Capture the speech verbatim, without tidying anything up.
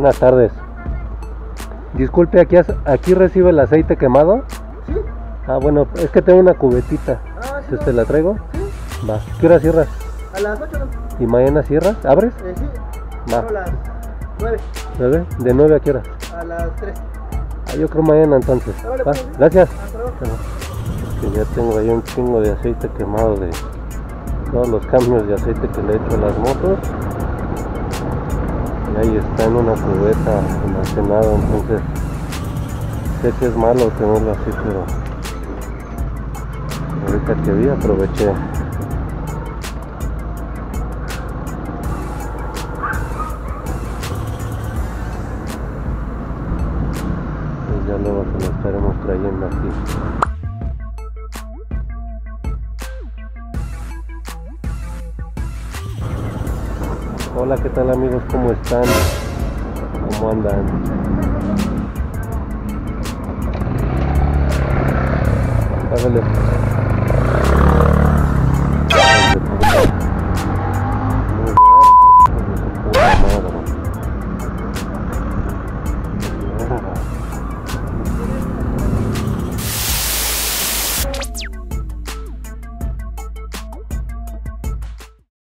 Buenas tardes. Disculpe, ¿aquí, aquí recibe el aceite quemado? Sí. Ah, bueno, es que tengo una cubetita. Ah, sí, ¿Este no. la traigo? Sí. Va. ¿Qué hora cierras? A las ocho, ¿no? ¿Y mañana cierras? ¿Abres? Eh, sí. Va. No, a las nueve. ¿nueve? ¿De nueve a qué hora? A las tres. Ah, yo creo mañana entonces. Vale, Va. pues, sí. Gracias. Hasta luego. Es que ya tengo ahí un chingo de aceite quemado de todos los cambios de aceite que le he hecho a las motos. Y ahí está en una cubeta almacenado, entonces sé que es malo tenerlo así, pero ahorita que vi aproveché. Pues ya luego se lo estaremos trayendo aquí. Hola, ¿qué tal amigos? ¿Cómo están? ¿Cómo andan? Págale. Muy bien.